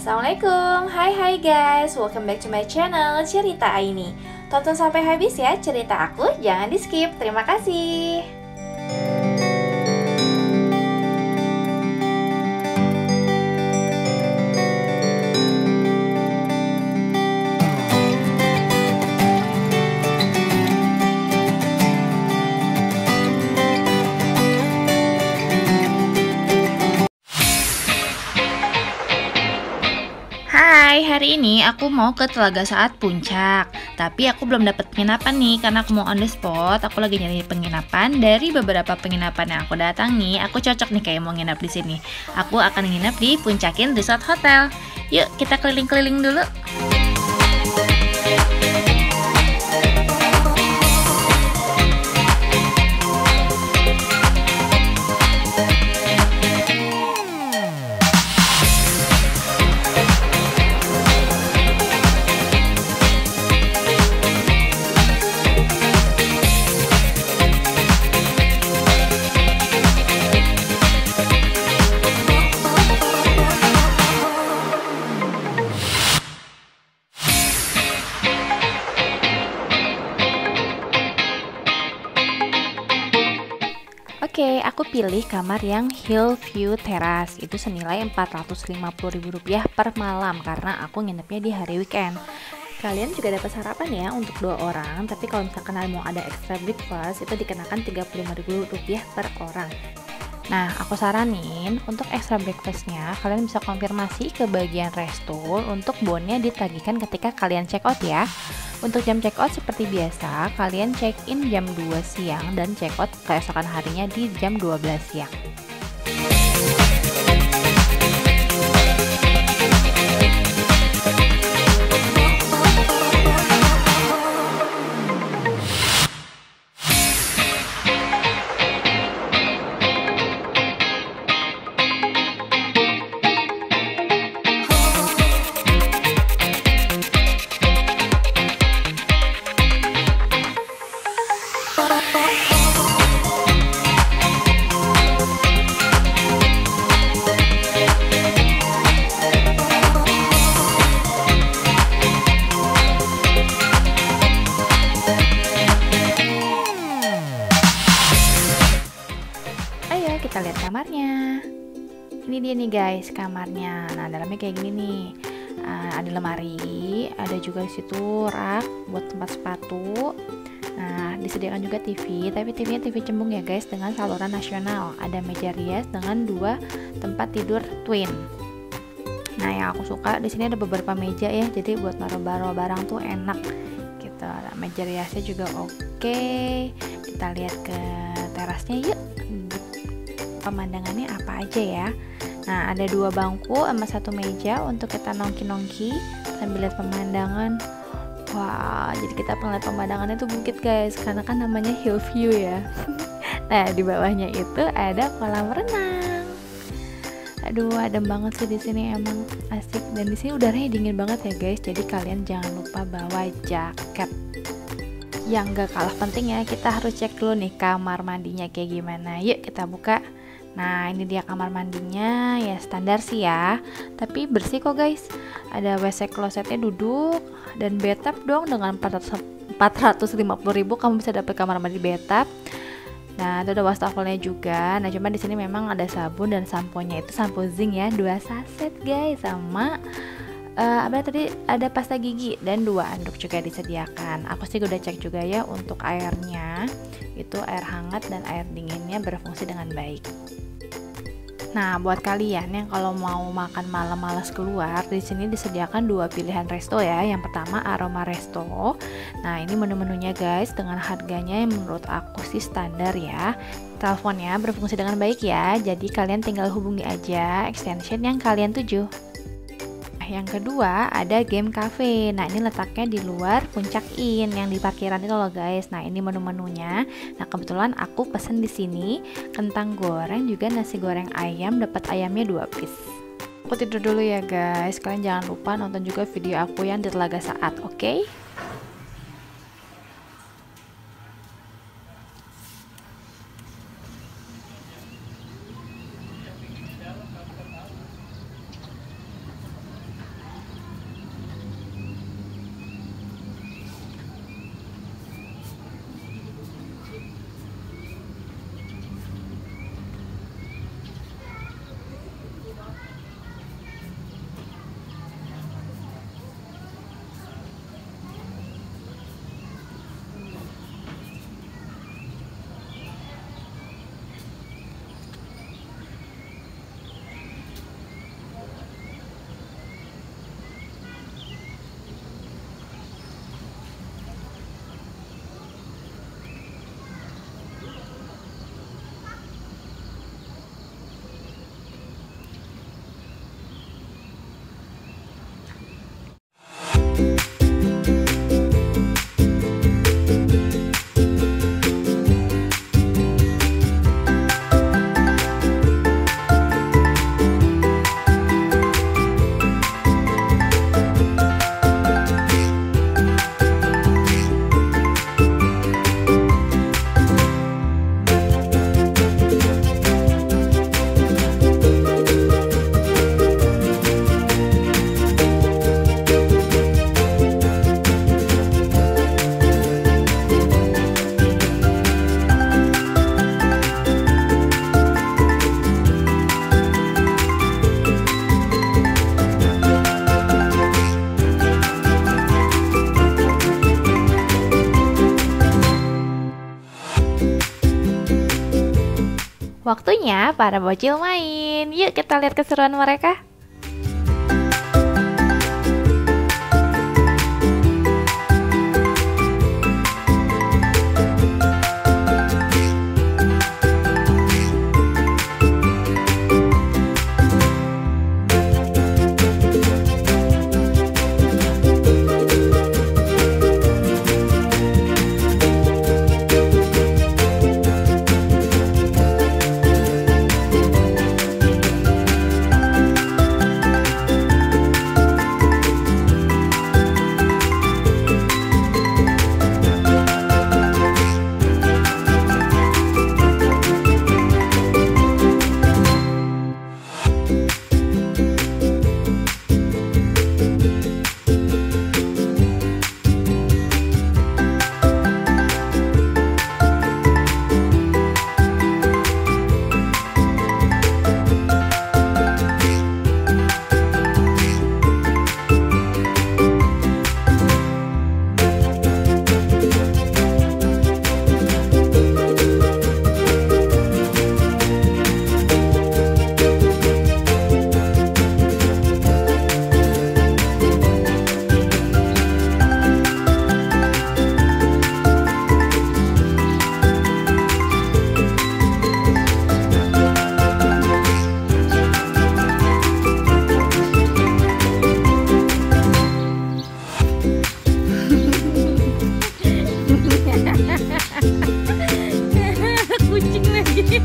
Assalamualaikum, hai guys, welcome back to my channel Cerita Aini. Tonton sampai habis ya cerita aku, jangan di skip, terima kasih. Hai, hari ini aku mau ke Telaga Saat Puncak. Tapi aku belum dapat penginapan nih karena aku mau on the spot. Aku lagi nyari penginapan dari beberapa penginapan yang aku datangi. Aku cocok nih kayak mau nginap di sini. Aku akan nginap di Puncakin Resort Hotel. Yuk, kita keliling-keliling dulu. Oke, aku pilih kamar yang Hillview Terrace. Itu senilai Rp450.000 per malam karena aku nginepnya di hari weekend. Kalian juga dapat sarapan ya untuk 2 orang, tapi kalau misalkan kalian mau ada extra breakfast itu dikenakan Rp35.000 per orang. Nah, aku saranin untuk extra breakfastnya kalian bisa konfirmasi ke bagian resto untuk bonnya ditagihkan ketika kalian check out ya. Untuk jam check out seperti biasa, kalian check in jam 2 siang dan check out keesokan harinya di jam 12 siang. Ayo kita lihat kamarnya. Ini dia nih guys kamarnya. Nah, dalamnya kayak gini nih. Ada lemari, ada juga di situ rak buat tempat sepatu. Nah, disediakan juga TV, tapi TV-nya TV cembung ya guys dengan saluran nasional. Ada meja rias dengan 2 tempat tidur twin. Nah, yang aku suka di sini ada beberapa meja ya, jadi buat naruh barang tuh enak gitu. Nah, meja riasnya juga oke. Kita lihat ke terasnya yuk. Pemandangannya apa aja ya. Nah, ada 2 bangku sama 1 meja untuk kita nongki-nongki sambil lihat pemandangan. Wah, jadi kita ngeliat pemandangannya tuh bukit guys, karena kan namanya Hillview ya. Nah, di bawahnya itu ada kolam renang. Aduh, adem banget sih di sini, emang asik. Dan di sini udaranya dingin banget ya guys, jadi kalian jangan lupa bawa jaket. Yang gak kalah penting ya, kita harus cek dulu nih kamar mandinya kayak gimana. Yuk kita buka. Nah, ini dia kamar mandinya, ya standar sih ya, tapi bersih kok guys. Ada WC klosetnya duduk dan bathtub dong dengan Rp450.000 kamu bisa dapat kamar mandi bathtub. Nah, itu ada wastafelnya juga. Nah, cuma di sini memang ada sabun dan sampo-nya itu sampo zinc ya, 2 saset guys, sama ada pasta gigi dan 2 anduk juga disediakan. Aku sih udah cek juga ya untuk airnya, itu air hangat dan air dinginnya berfungsi dengan baik. Nah, buat kalian yang kalau mau makan malam malas keluar, di sini disediakan 2 pilihan resto ya. Yang pertama Aroma Resto. Nah, ini menu-menunya guys dengan harganya yang menurut aku sih standar ya. Teleponnya berfungsi dengan baik ya. Jadi kalian tinggal hubungi aja extension yang kalian tuju. Yang kedua ada Game Cafe. Nah, ini letaknya di luar Puncak Inn yang di parkiran itu loh guys. Nah, ini menu-menunya. Nah, kebetulan aku pesen di sini kentang goreng juga nasi goreng ayam, dapat ayamnya 2 piece. Aku tidur dulu ya guys. Kalian jangan lupa nonton juga video aku yang di Telaga Saat, oke? Waktunya para bocil main. Yuk kita lihat keseruan mereka. Kucing lagi.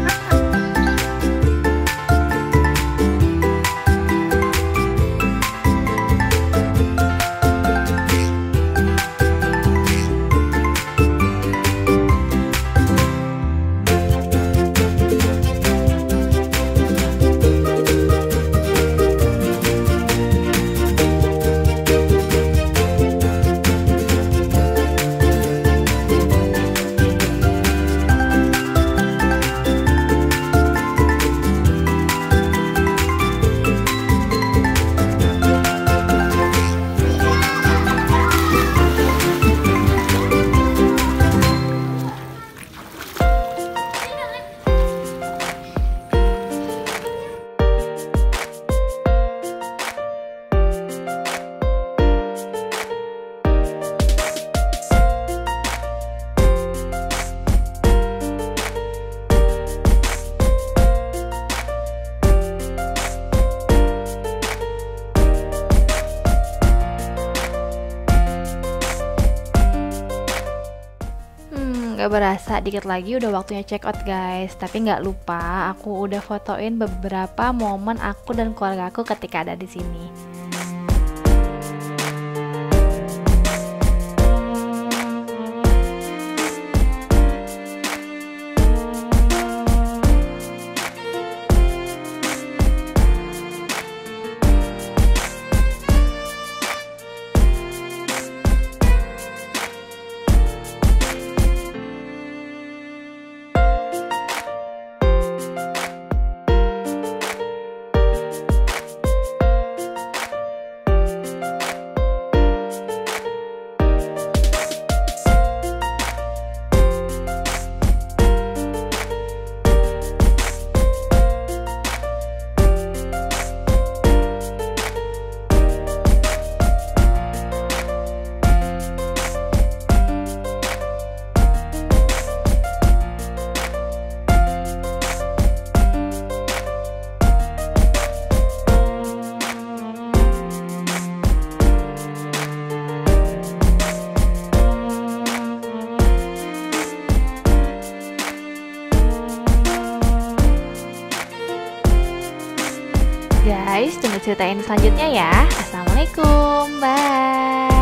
Gak berasa dikit lagi udah waktunya check out guys. Tapi nggak lupa aku udah fotoin beberapa momen aku dan keluarga aku ketika ada di sini. Guys, tunggu cerita ini selanjutnya ya. Assalamualaikum, bye.